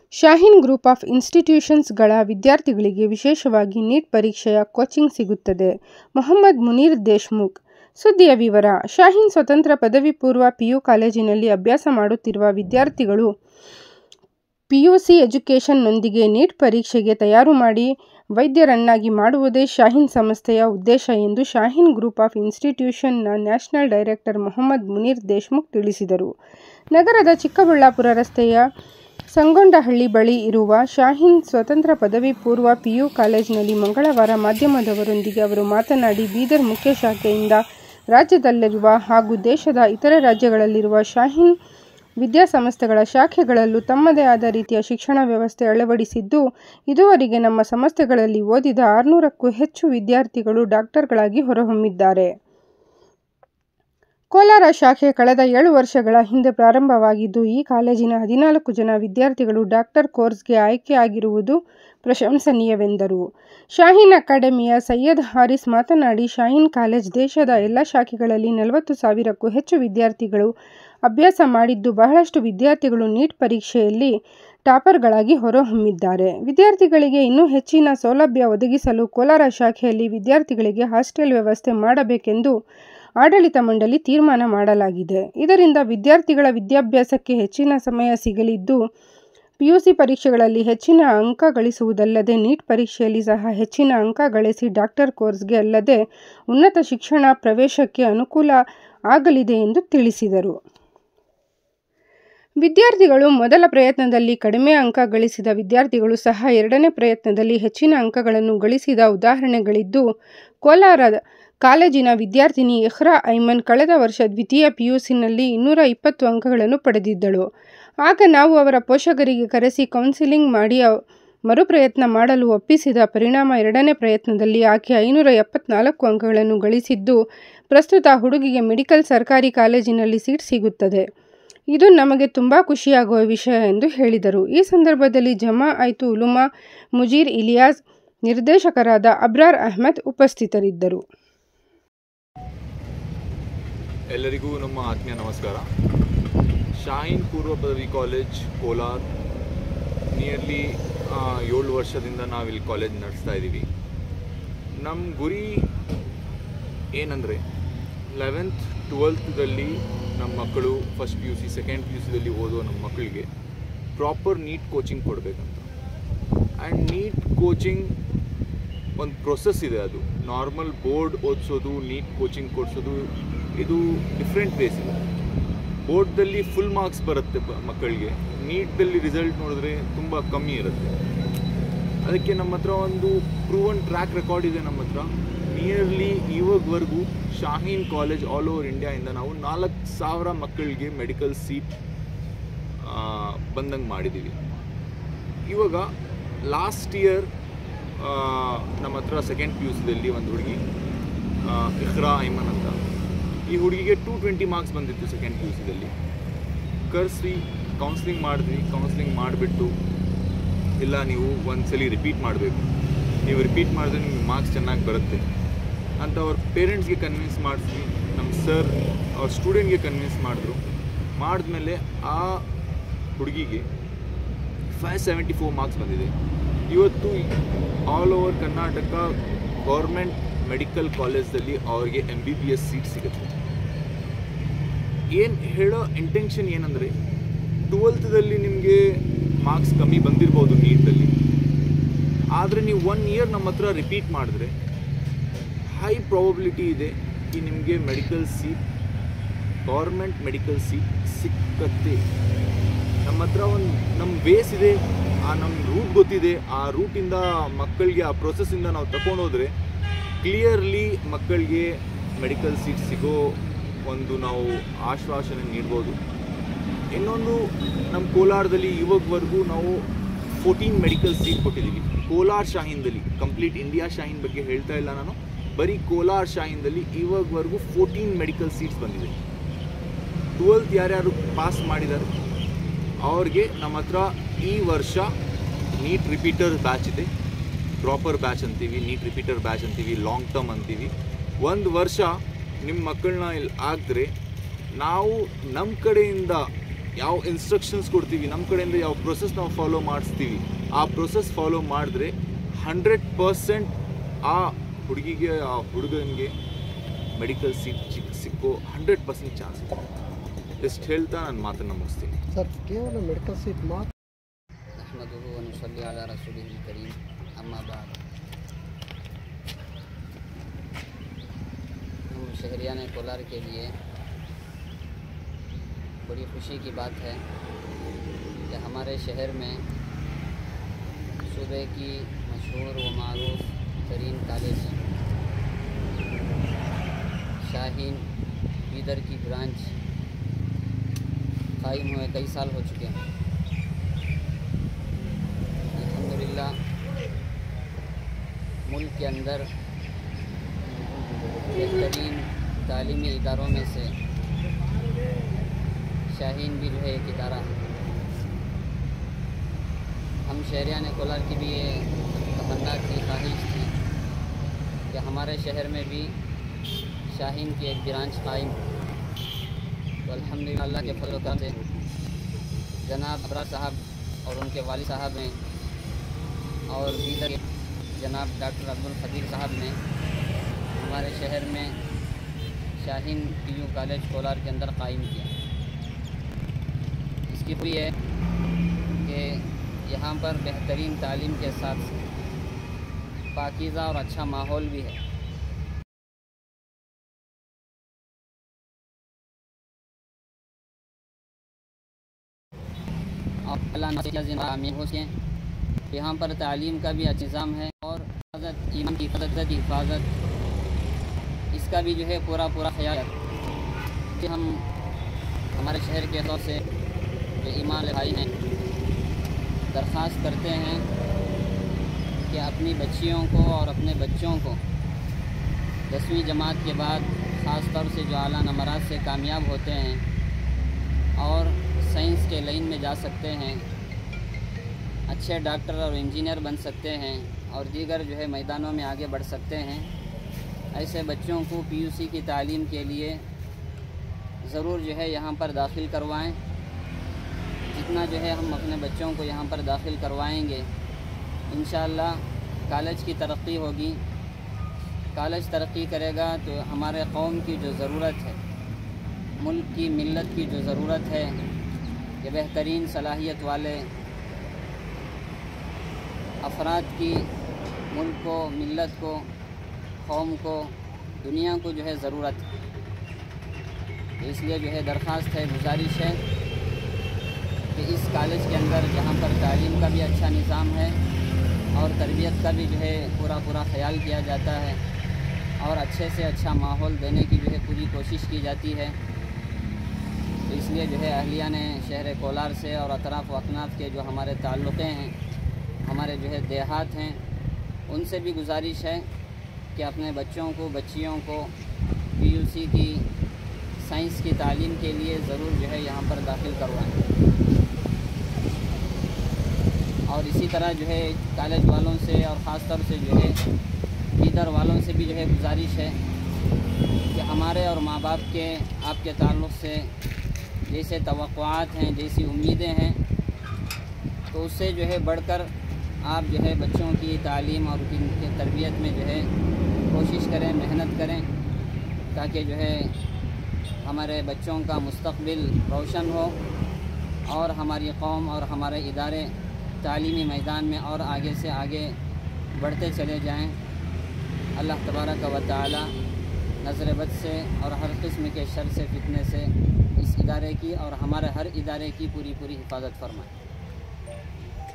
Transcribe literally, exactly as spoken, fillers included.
Shaheen group of ಇನ್ಸ್ಟಿಟ್ಯೂಷನ್ಸ್ಗಳ ವಿದ್ಯಾರ್ಥಿಗಳಿಗೆ ವಿಶೇಷವಾಗಿ neat ಪರೀಕ್ಷೆಯ ಕೋಚಿಂಗ್ ಸಿಗುತ್ತದೆ. ಮೊಹಮ್ಮದ್ ಮುನೀರ್ ದೇಶ್ಮುಖ್. ಸುದ್ದಿಯ ವಿವರ. ಶಾಹೀನ್ ಸ್ವತಂತ್ರ ಪದವಿ ಪೂರ್ವ ಪಿಯು ಕಾಲೇಜಿನಲ್ಲಿ ಅಭ್ಯಾಸ ಮಾಡುತ್ತಿರುವ ವಿದ್ಯಾರ್ಥಿಗಳು ಪಿಯುಸಿ ಎಜುಕೇಷನ್ನೊಂದಿಗೆ ನೀಟ್ ಪರೀಕ್ಷೆಗೆ ತಯಾರು ಮಾಡಿ ವೈದ್ಯರನ್ನಾಗಿ ಮಾಡುವುದೇ ಶಾಹೀನ್ ಸಂಸ್ಥೆಯ ಉದ್ದೇಶ ಎಂದು ಶಾಹೀನ್ ಗ್ರೂಪ್ ಆಫ್ ಇನ್ಸ್ಟಿಟ್ಯೂಷನ್ನ ನ್ಯಾಷನಲ್ ಡೈರೆಕ್ಟರ್ ಮೊಹಮ್ಮದ್ ಮುನೀರ್ ದೇಶ್ಮುಖ್ ತಿಳಿಸಿದರು. ನಗರದ ಚಿಕ್ಕಬಳ್ಳಾಪುರ ರಸ್ತೆಯ ಸಂಗೊಂಡಹಳ್ಳಿ ಬಳಿ ಇರುವ ಶಾಹೀನ್ ಸ್ವತಂತ್ರ ಪದವಿ ಪೂರ್ವ ಪಿಯು ಕಾಲೇಜಿನಲ್ಲಿ ಮಂಗಳವಾರ ಮಾಧ್ಯಮದವರೊಂದಿಗೆ ಅವರು ಮಾತನಾಡಿ, ಬೀದರ್ ಮುಖ್ಯ ಶಾಖೆಯಿಂದ ರಾಜ್ಯದಲ್ಲಿರುವ ಹಾಗೂ ದೇಶದ ಇತರೆ ರಾಜ್ಯಗಳಲ್ಲಿರುವ ಶಾಹೀನ್ ವಿದ್ಯಾಸಂಸ್ಥೆಗಳ ಶಾಖೆಗಳಲ್ಲೂ ತಮ್ಮದೇ ಆದ ರೀತಿಯ ಶಿಕ್ಷಣ ವ್ಯವಸ್ಥೆ ಅಳವಡಿಸಿದ್ದು, ಇದುವರೆಗೆ ನಮ್ಮ ಸಂಸ್ಥೆಗಳಲ್ಲಿ ಓದಿದ ಆರುನೂರಕ್ಕೂ ಹೆಚ್ಚು ವಿದ್ಯಾರ್ಥಿಗಳು ಡಾಕ್ಟರ್ಗಳಾಗಿ ಹೊರಹೊಮ್ಮಿದ್ದಾರೆ. ಕೋಲಾರ ಶಾಖೆ ಕಳೆದ ಏಳು ವರ್ಷಗಳ ಹಿಂದೆ ಪ್ರಾರಂಭವಾಗಿದ್ದು, ಈ ಕಾಲೇಜಿನ ಹದಿನಾಲ್ಕು ಜನ ವಿದ್ಯಾರ್ಥಿಗಳು ಡಾಕ್ಟರ್ ಕೋರ್ಸ್ಗೆ ಆಯ್ಕೆಯಾಗಿರುವುದು ಪ್ರಶಂಸನೀಯವೆಂದರು. ಶಾಹೀನ್ ಅಕಾಡೆಮಿಯ ಸೈಯದ್ ಹಾರಿಸ್ ಮಾತನಾಡಿ, ಶಾಹೀನ್ ಕಾಲೇಜ್ ದೇಶದ ಎಲ್ಲ ಶಾಖೆಗಳಲ್ಲಿ ನಲವತ್ತು ಸಾವಿರಕ್ಕೂ ಹೆಚ್ಚು ವಿದ್ಯಾರ್ಥಿಗಳು ಅಭ್ಯಾಸ ಮಾಡಿದ್ದು, ಬಹಳಷ್ಟು ವಿದ್ಯಾರ್ಥಿಗಳು ನೀಟ್ ಪರೀಕ್ಷೆಯಲ್ಲಿ ಟಾಪರ್ಗಳಾಗಿ ಹೊರಹೊಮ್ಮಿದ್ದಾರೆ. ವಿದ್ಯಾರ್ಥಿಗಳಿಗೆ ಇನ್ನೂ ಹೆಚ್ಚಿನ ಸೌಲಭ್ಯ ಒದಗಿಸಲು ಕೋಲಾರ ಶಾಖೆಯಲ್ಲಿ ವಿದ್ಯಾರ್ಥಿಗಳಿಗೆ ಹಾಸ್ಟೆಲ್ ವ್ಯವಸ್ಥೆ ಮಾಡಬೇಕೆಂದು ಆಡಳಿತ ಮಂಡಳಿ ತೀರ್ಮಾನ ಮಾಡಲಾಗಿದೆ. ಇದರಿಂದ ವಿದ್ಯಾರ್ಥಿಗಳ ವಿದ್ಯಾಭ್ಯಾಸಕ್ಕೆ ಹೆಚ್ಚಿನ ಸಮಯ ಸಿಗಲಿದ್ದು, ಪಿಯುಸಿ ಪರೀಕ್ಷೆಗಳಲ್ಲಿ ಹೆಚ್ಚಿನ ಅಂಕ ಗಳಿಸುವುದಲ್ಲದೆ ನೀಟ್ ಪರೀಕ್ಷೆಯಲ್ಲಿ ಸಹ ಹೆಚ್ಚಿನ ಅಂಕ ಗಳಿಸಿ ಡಾಕ್ಟರ್ ಕೋರ್ಸ್ಗೆ ಅಲ್ಲದೆ ಉನ್ನತ ಶಿಕ್ಷಣ ಪ್ರವೇಶಕ್ಕೆ ಅನುಕೂಲ ಆಗಲಿದೆ ಎಂದು ತಿಳಿಸಿದರು. ವಿದ್ಯಾರ್ಥಿಗಳು ಮೊದಲ ಪ್ರಯತ್ನದಲ್ಲಿ ಕಡಿಮೆ ಅಂಕ ಗಳಿಸಿದ ವಿದ್ಯಾರ್ಥಿಗಳು ಸಹ ಎರಡನೇ ಪ್ರಯತ್ನದಲ್ಲಿ ಹೆಚ್ಚಿನ ಅಂಕಗಳನ್ನು ಗಳಿಸಿದ ಉದಾಹರಣೆಗಳಿದ್ದು, ಕೋಲಾರದ ಕಾಲೇಜಿನ ವಿದ್ಯಾರ್ಥಿನಿ ಇಖ್ರಾ ಐಮನ್ ಕಳೆದ ವರ್ಷ ದ್ವಿತೀಯ ಪಿಯುಸಿನಲ್ಲಿ ಇನ್ನೂರ ಇಪ್ಪತ್ತು ಅಂಕಗಳನ್ನು ಪಡೆದಿದ್ದಳು. ಆಗ ನಾವು ಅವರ ಪೋಷಕರಿಗೆ ಕರೆಸಿ ಕೌನ್ಸಿಲಿಂಗ್ ಮಾಡಿ ಮರುಪ್ರಯತ್ನ ಮಾಡಲು ಒಪ್ಪಿಸಿದ ಪರಿಣಾಮ ಎರಡನೇ ಪ್ರಯತ್ನದಲ್ಲಿ ಆಕೆ ಐನೂರ ಎಪ್ಪತ್ನಾಲ್ಕು ಅಂಕಗಳನ್ನು ಗಳಿಸಿದ್ದು, ಪ್ರಸ್ತುತ ಹುಡುಗಿಗೆ ಮೆಡಿಕಲ್ ಸರ್ಕಾರಿ ಕಾಲೇಜಿನಲ್ಲಿ ಸೀಟ್ ಸಿಗುತ್ತದೆ. ಇದು ನಮಗೆ ತುಂಬ ಖುಷಿಯಾಗುವ ವಿಷಯ ಎಂದು ಹೇಳಿದರು. ಈ ಸಂದರ್ಭದಲ್ಲಿ ಜಮಾಅತು ಉಲಮಾ ಮುಜೀರ್ ಇಲಿಯಾಸ್, ನಿರ್ದೇಶಕರಾದ ಅಬ್ರಾರ್ ಅಹ್ಮದ್ ಉಪಸ್ಥಿತರಿದ್ದರು. ಎಲ್ಲರಿಗೂ ನಮ್ಮ ಆತ್ಮೀಯ ನಮಸ್ಕಾರ. ಶಾಹೀನ್ ಪೂರ್ವ ಪದವಿ ಕಾಲೇಜ್ ಕೋಲಾರ್ ನಿಯರ್ಲಿ ಏಳು ವರ್ಷದಿಂದ ನಾವಿಲ್ಲಿ ಕಾಲೇಜ್ ನಡೆಸ್ತಾ ಇದ್ದೀವಿ. ನಮ್ಮ ಗುರಿ ಏನಂದರೆ, ಲೆವೆಂತ್ ಟ್ವೆಲ್ತ್ದಲ್ಲಿ ನಮ್ಮ ಮಕ್ಕಳು first P U C second P U ಸಿದಲ್ಲಿ ಓದೋ ನಮ್ಮ ಮಕ್ಕಳಿಗೆ ಪ್ರಾಪರ್ ನೀಟ್ ಕೋಚಿಂಗ್ ಕೊಡಬೇಕಂತ. ಆ್ಯಂಡ್ ನೀಟ್ ಕೋಚಿಂಗ್ ಒಂದು ಪ್ರೊಸೆಸ್ ಇದೆ. ಅದು ನಾರ್ಮಲ್ ಬೋರ್ಡ್ ಓದಿಸೋದು, ನೀಟ್ ಕೋಚಿಂಗ್ ಕೊಡಿಸೋದು, ಇದು ಡಿಫ್ರೆಂಟ್ ಬೇಸ್ ಇದೆ. ಬೋರ್ಡ್ದಲ್ಲಿ ಫುಲ್ ಮಾರ್ಕ್ಸ್ ಬರುತ್ತೆ ಮಕ್ಕಳಿಗೆ, ನೀಟ್ದಲ್ಲಿ ರಿಸಲ್ಟ್ ನೋಡಿದ್ರೆ ತುಂಬ ಕಮ್ಮಿ ಇರುತ್ತೆ. ಅದಕ್ಕೆ ನಮ್ಮ ಹತ್ರ ಒಂದು ಪ್ರೂವನ್ ಟ್ರ್ಯಾಕ್ ರೆಕಾರ್ಡ್ ಇದೆ. ನಮ್ಮ ಹತ್ರ ನಿಯರ್ಲಿ ಇವಾಗವರೆಗೂ ಶಾಹೀನ್ ಕಾಲೇಜ್ ಆಲ್ ಓವರ್ ಇಂಡಿಯಾಯಿಂದ ನಾವು ನಾಲ್ಕು ಸಾವಿರ ಮಕ್ಕಳಿಗೆ ಮೆಡಿಕಲ್ ಸೀಟ್ ಬಂದಂಗೆ ಮಾಡಿದ್ದೀವಿ. ಇವಾಗ ಲಾಸ್ಟ್ ಇಯರ್ ನಮ್ಮ ಹತ್ರ ಸೆಕೆಂಡ್ ಪಿ ಯು ಸಿದಲ್ಲಿ ಒಂದು ಹುಡುಗಿ ಇಖ್ರಾ ಐಮನ್ ಅಂತ, ಈ ಹುಡುಗಿಗೆ ಟೂ ಟ್ವೆಂಟಿ ಮಾರ್ಕ್ಸ್ ಬಂದಿತ್ತು ಸೆಕೆಂಡ್ ಪಿ ಯು ಸಿದಲ್ಲಿ. ಕರೆಸಿ ಕೌನ್ಸ್ಲಿಂಗ್ ಮಾಡಿದ್ವಿ. ಕೌನ್ಸ್ಲಿಂಗ್ ಮಾಡಿಬಿಟ್ಟು, ಇಲ್ಲ ನೀವು ಒಂದ್ಸಲಿ ರಿಪೀಟ್ ಮಾಡಬೇಕು, ನೀವು ರಿಪೀಟ್ ಮಾಡಿದ್ರೆ ನಿಮ್ಗೆ ಮಾರ್ಕ್ಸ್ ಚೆನ್ನಾಗಿ ಬರುತ್ತೆ ಅಂತ ಅವ್ರ ಪೇರೆಂಟ್ಸ್ಗೆ ಕನ್ವಿನ್ಸ್ ಮಾಡಿದ್ವಿ. ನಮ್ಮ ಸರ್ ಅವ್ರ ಸ್ಟೂಡೆಂಟ್ಗೆ ಕನ್ವಿನ್ಸ್ ಮಾಡಿದ್ರು. ಮಾಡಿದ್ಮೇಲೆ ಆ ಹುಡುಗಿಗೆ ಫೈವ್ ಸೆವೆಂಟಿ ಫೋರ್ ಮಾರ್ಕ್ಸ್ ಬಂದಿದೆ. ಇವತ್ತು all over Karnataka government medical ಕಾಲೇಜಲ್ಲಿ ಅವ್ರಿಗೆ M B B S seat ಸಿಗುತ್ತೆ. ಏನು ಹೇಳೋ ಇಂಟೆನ್ಷನ್ ಏನಂದರೆ, ಟ್ವೆಲ್ತ್ದಲ್ಲಿ ನಿಮಗೆ ಮಾರ್ಕ್ಸ್ ಕಮ್ಮಿ ಬಂದಿರ್ಬೋದು ನೀಟಲ್ಲಿ, ಆದರೆ ನೀವು ಒನ್ ಇಯರ್ ನಮ್ಮ ಹತ್ರ ರಿಪೀಟ್ ಮಾಡಿದ್ರೆ ಹೈ ಪ್ರಾಬಬಿಲಿಟಿ ಇದೆ कि ನಿಮಗೆ medical seat, government medical seat ಸಿಕ್ಕತ್ತೆ. ನಮ್ಮ ಹತ್ರ ಒಂದು ನಮ್ಮ ಬೇಸ್ ಇದೆ, ಆ ನಮ್ಮ ರೂಟ್ ಗೊತ್ತಿದೆ. ಆ ರೂಟಿಂದ ಮಕ್ಕಳಿಗೆ ಆ ಪ್ರೊಸೆಸ್ಸಿಂದ ನಾವು ತಗೊಂಡೋದ್ರೆ ಕ್ಲಿಯರ್ಲಿ ಮಕ್ಕಳಿಗೆ ಮೆಡಿಕಲ್ ಸೀಟ್ ಸಿಗೋ ಒಂದು ನಾವು ಆಶ್ವಾಸನೆ ನೀಡ್ಬೋದು. ಇನ್ನೊಂದು, ನಮ್ಮ ಕೋಲಾರದಲ್ಲಿ ಇವಾಗವರೆಗೂ ನಾವು ಫೋರ್ಟೀನ್ ಮೆಡಿಕಲ್ ಸೀಟ್ ಕೊಟ್ಟಿದ್ದೀವಿ. ಕೋಲಾರ ಶಾಹೀನ್ದಲ್ಲಿ, ಕಂಪ್ಲೀಟ್ ಇಂಡಿಯಾ ಶಾಹೀನ್ ಬಗ್ಗೆ ಹೇಳ್ತಾ ಇಲ್ಲ ನಾನು, ಬರೀ ಕೋಲಾರ ಶಾಹೀನ್ದಲ್ಲಿ ಇವಾಗವರೆಗೂ ಫೋರ್ಟೀನ್ ಮೆಡಿಕಲ್ ಸೀಟ್ಸ್ ಬಂದಿದೆ. ಟ್ವೆಲ್ತ್ ಯಾರ್ಯಾರು ಪಾಸ್ ಮಾಡಿದ್ದಾರೆ ಅವ್ರಿಗೆ ನಮ್ಮ ಹತ್ರ ಈ ವರ್ಷ ನೀಟ್ ರಿಪೀಟರ್ ಬ್ಯಾಚ್ ಇದೆ. ಪ್ರಾಪರ್ ಬ್ಯಾಚ್ ಅಂತೀವಿ, ನೀಟ್ ರಿಪೀಟರ್ ಬ್ಯಾಚ್ ಅಂತೀವಿ, ಲಾಂಗ್ ಟರ್ಮ್ ಅಂತೀವಿ. ಒಂದು ವರ್ಷ ನಿಮ್ಮ ಮಕ್ಕಳನ್ನ ಇಲ್ಲಿ ಆಗಿದ್ರೆ ನಾವು ನಮ್ಮ ಕಡೆಯಿಂದ ಯಾವ ಇನ್ಸ್ಟ್ರಕ್ಷನ್ಸ್ ಕೊಡ್ತೀವಿ, ನಮ್ಮ ಕಡೆಯಿಂದ ಯಾವ ಪ್ರೊಸೆಸ್ ನಾವು ಫಾಲೋ ಮಾಡಿಸ್ತೀವಿ, ಆ ಪ್ರೊಸೆಸ್ ಫಾಲೋ ಮಾಡಿದ್ರೆ ಹಂಡ್ರೆಡ್ ಪರ್ಸೆಂಟ್ ಆ ಹುಡುಗಿಗೆ ಆ ಹುಡುಗನಿಗೆ ಮೆಡಿಕಲ್ ಸೀಟ್ ಚಿಕ್ಕ ಸಿಕ್ಕೋ ಹಂಡ್ರೆಡ್ ಪರ್ಸೆಂಟ್ ಚಾನ್ಸ್ ಇದೆ. ಎಷ್ಟು ಹೇಳ್ತಾ ನಾನು ಮಾತನ್ನು ಮುಗಿಸ್ತೀನಿ. ಸರ್, ಕೇವಲ ಮೆಡಿಕಲ್ ಸೀಟ್ ಮಾತ್ರ. ಅಹ್ಮದುಹು ವ ನುಸಲ್ಲಿ ಅಲಾ ರಸೂಲಿಹಿಲ್ ಕರೀಮ್, ಅಮ್ಮಾ ಬಾದ್. हम शहरियान कोलार के लिए बड़ी खुशी की बात है कि हमारे शहर में सूबे की मशहूर व मारूफ तरीन कॉलेज शाहीन बीदर की ब्रांच कायम हुए कई साल हो चुके हैं। अल्हम्दुलिल्लाह मुल्क के अंदर बेहतरीन तालीमी इदारों में से शाहीन भी जो है एक इदारा है। हम शहरियान कोलार की भी ये तमन्ना थी, ख्वाहिश थी कि हमारे शहर में भी शाहीन की एक ब्रांच कायम। तो अल्हम्दुलिल्लाह अल्लाह के फजल करम से जनाब अबरार साहब और उनके वालिद साहब ने और दीगर जनाब डॉक्टर अब्दुल खदीर साहब ने हमारे शहर में Shaheen P U college Kolar के अंदर कायम किया। इसकी वजह है कि यहाँ पर बेहतरीन तालीम के साथ पाकीज़ा और अच्छा माहौल भी है। और अल्लाह हो सकें, यहाँ पर तालीम का भी अच्छा निज़ाम है और ईमान की हिफाजत हिफाजत इसका भी जो है पूरा पूरा ख्याल है कि हम हमारे शहर के तौर से जो ईमान भाई हैं दरख्वास्त करते हैं कि अपनी बच्चियों को और अपने बच्चों को दसवीं जमात के बाद ख़ास तौर से जो आला नंबरात से कामयाब होते हैं और साइंस के लाइन में जा सकते हैं, अच्छे डॉक्टर और इंजीनियर बन सकते हैं और दीगर जो है मैदानों में आगे बढ़ सकते हैं, ऐसे बच्चों को पीयूसी की तालीम के लिए ज़रूर जो है यहाँ पर दाखिल करवाएं। जितना जो है हम अपने बच्चों को यहाँ पर दाखिल करवाएंगे इंशाअल्लाह कॉलेज की तरक्की होगी। कॉलेज तरक्की करेगा तो हमारे कौम की जो ज़रूरत है, मुल्क की मिल्लत की जो ज़रूरत है कि बेहतरीन सलाहियत वाले अफराद की मुल्क को, मिल्लत को, कौम को, दुनिया को जो है ज़रूरत है। इसलिए जो है दरख्वास्त है, गुजारिश है कि इस कॉलेज के अंदर जहाँ पर तालीम का भी अच्छा निज़ाम है और तरबियत का भी जो है पूरा पूरा ख्याल किया जाता है और अच्छे से अच्छा माहौल देने की जो है पूरी कोशिश की जाती है। तो इसलिए जो है अहलियान शहर कोलार से और अतराफ़ व अकनाफ़ के जो हमारे ताल्लुक़े हैं, हमारे जो है देहात हैं, उनसे भी गुजारिश है कि अपने बच्चों को, बच्चियों को पीयूसी की साइंस की तालीम के लिए ज़रूर जो है यहाँ पर दाखिल करवाएं। और इसी तरह जो है कॉलेज वालों से और ख़ास तौर से जो है इधर वालों से भी जो है गुजारिश है कि हमारे और माँ बाप के आपके ताल्लुक़ से जैसे तवक्कुआत हैं, जैसी उम्मीदें हैं, तो उससे जो है बढ़कर आप जो है बच्चों की तालीम और उनकी तरबियत में जो है कोशिश करें, मेहनत करें ताकि जो है हमारे बच्चों का मुस्तक़बिल रोशन हो और हमारी कौम और हमारे इदारे तालीमी मैदान में और आगे से आगे बढ़ते चले जाएं। अल्लाह तबारक व तआला नज़र बद से और हर किस्म के शर से, फितने से इस इदारे की और हमारे हर इदारे की पूरी पूरी हिफाजत फरमाए।